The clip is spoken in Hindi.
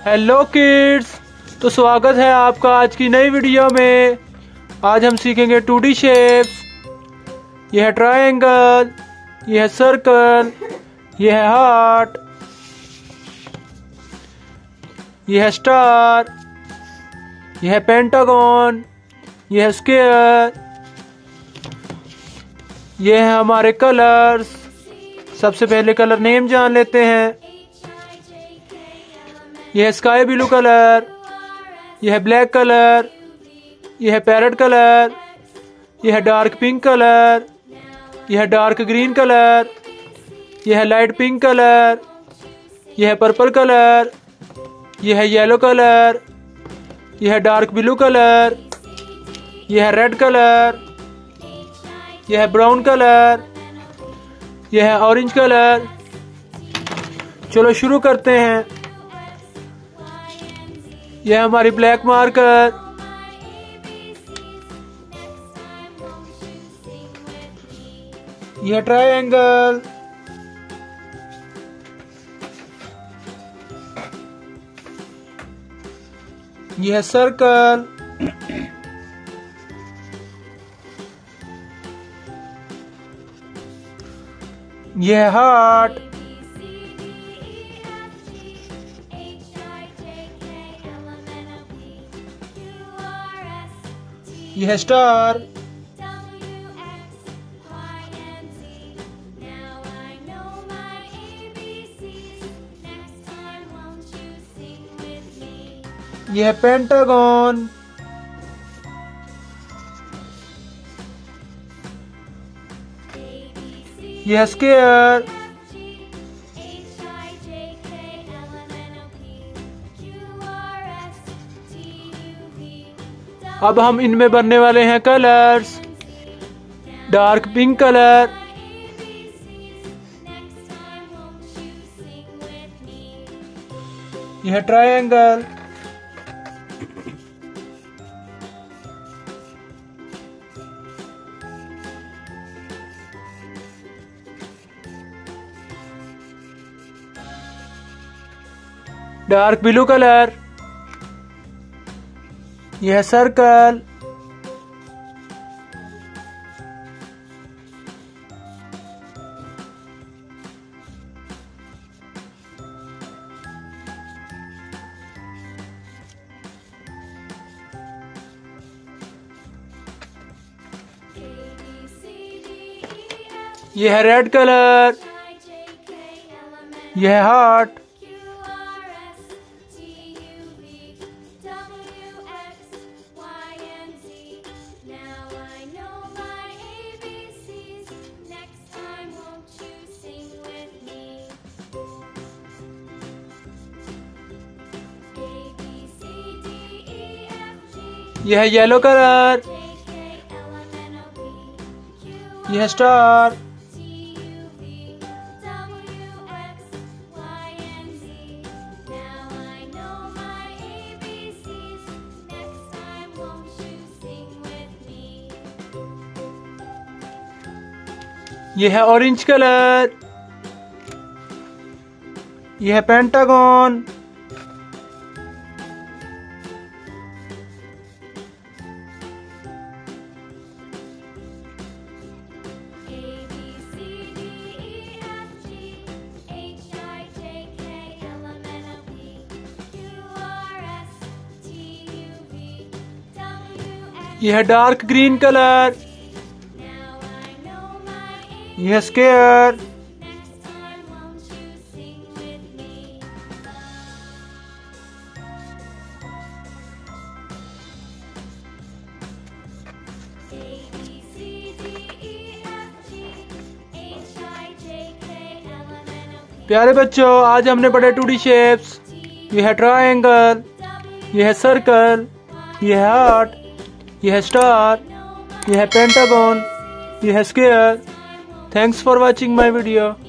हेलो किड्स, तो स्वागत है आपका आज की नई वीडियो में। आज हम सीखेंगे 2D शेप्स। यह है ट्रायंगल, यह है सर्कल, यह है हार्ट, यह है स्टार, यह है पेंटागन, यह है स्क्वायर। यह है हमारे कलर्स। सबसे पहले कलर नेम जान लेते हैं। यह है स्काई ब्लू कलर, यह है ब्लैक कलर, यह है पैरेट कलर, यह है डार्क पिंक कलर, यह है डार्क ग्रीन कलर, यह है लाइट पिंक कलर, यह है पर्पल कलर, यह है येलो कलर, यह है डार्क ब्लू कलर, यह है रेड कलर, यह है ब्राउन कलर, यह है ऑरेंज कलर। चलो शुरू करते हैं। यह हमारी ब्लैक मार्कर, यह ट्रायंगल, यह सर्कल, यह हार्ट, यह है स्टार, यह है पेंटागन, यह है स्क्वायर, अब हम इनमें बनने वाले हैं कलर्स। डार्क पिंक कलर, यह ट्रायंगल, डार्क ब्लू कलर, यह सर्कल, यह है रेड कलर, यह है हार्ट, यह है येलो कलर, यह है स्टार, यह है ऑरेंज कलर, यह है पेंटागन, यह है डार्क ग्रीन कलर, यह है स्क्वायर, प्यारे बच्चों, आज हमने पढ़े 2D शेप्स। यह है ट्रायंगल, यह है सर्कल, यह है हार्ट, यह है स्टार, यह है पेंटागन, यह है square. Thanks for watching my video.